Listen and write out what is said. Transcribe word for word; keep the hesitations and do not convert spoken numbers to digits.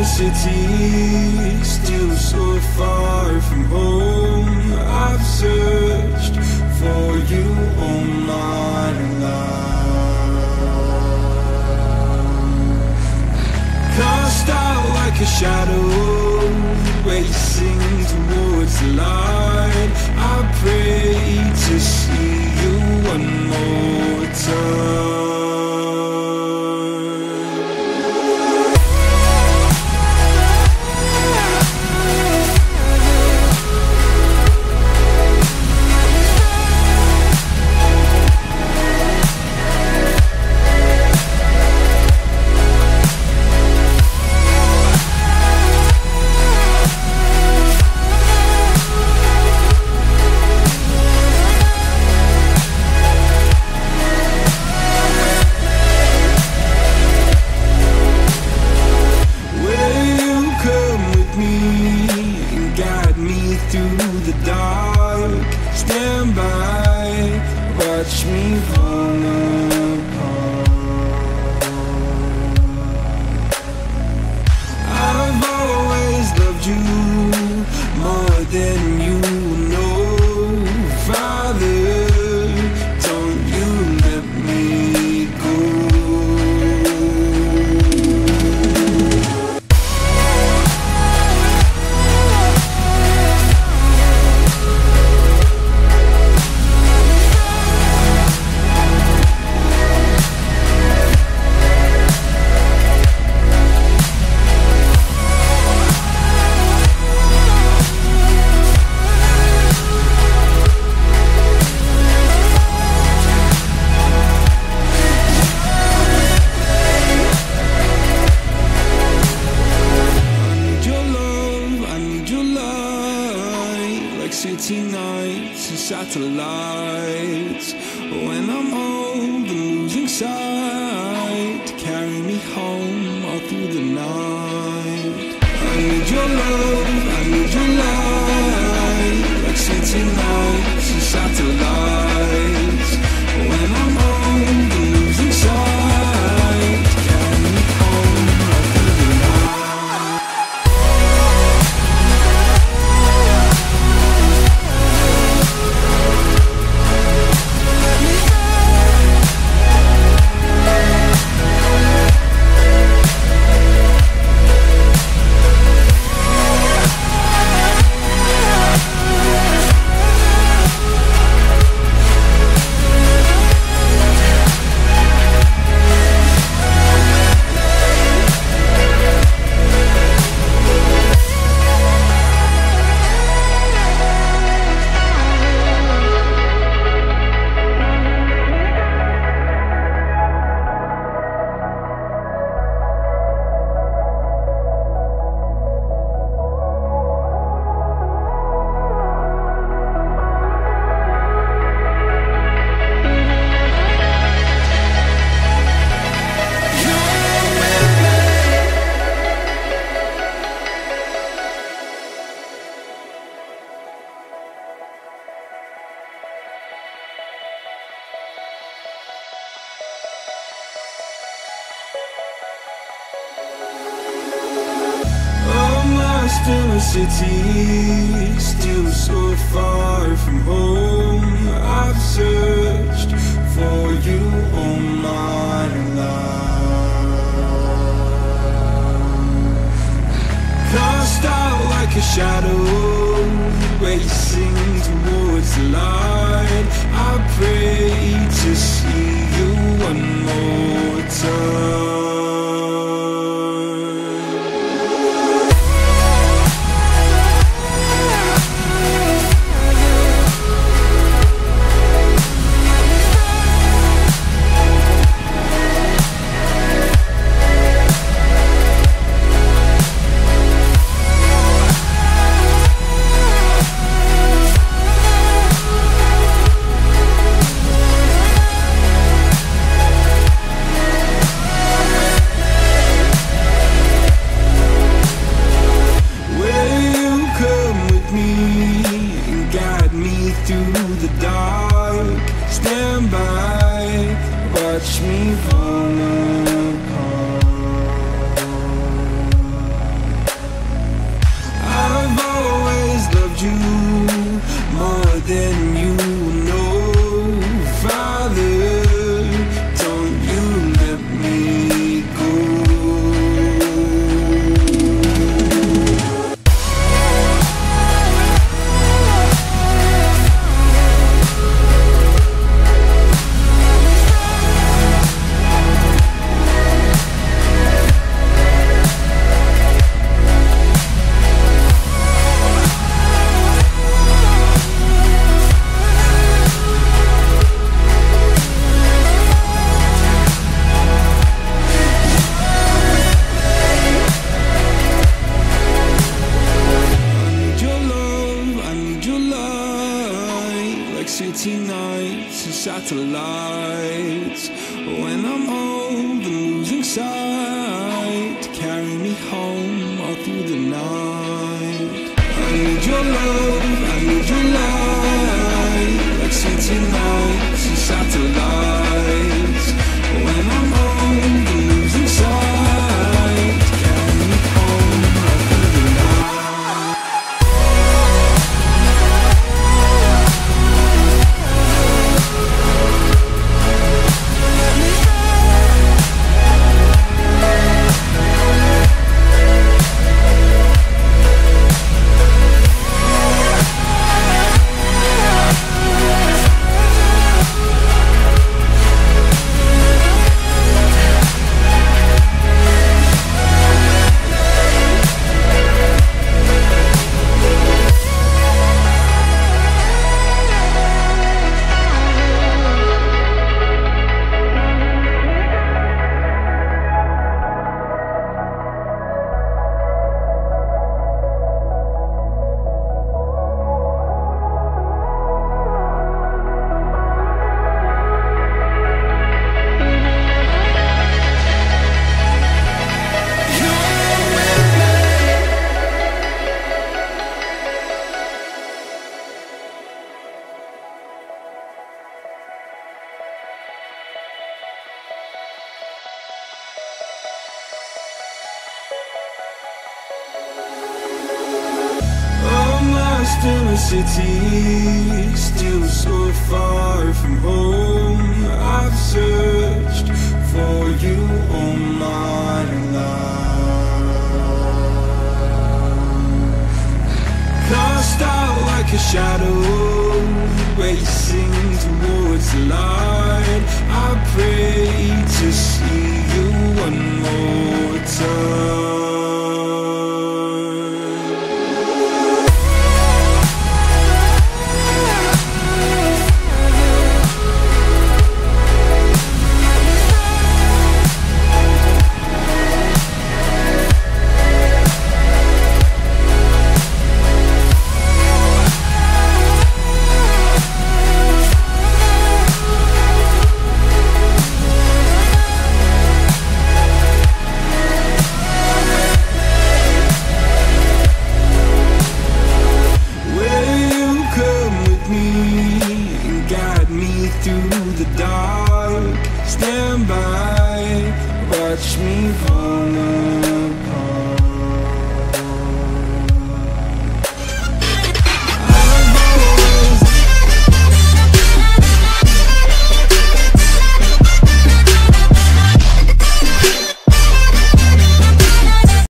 city, still so far from home. I've searched for you all my life. Cast out like a shadow, racing towards the light. I pray to see you one more time. Watch me fall apart. I've always loved you more than you know. Father, don't you let me go. City nights and satellites. When I'm old and losing sight, carry me home all through the night. I need your love, I need your light. Like city nights and satellites. When I'm old and losing sight, carry me home all through the night. Lost in a city, still so far from home. I've searched for you all my life. Cast out like a shadow, racing towards the light. I pray to see you one more time. sight to carry me home all through the night. I need your love, I need your light, like city nights and satellites. When I'm on the losing side, to carry me home all through the night. In a city, still so far from home. I've searched for you all my life. Cast out like a shadow, racing towards the light. I pray to see you one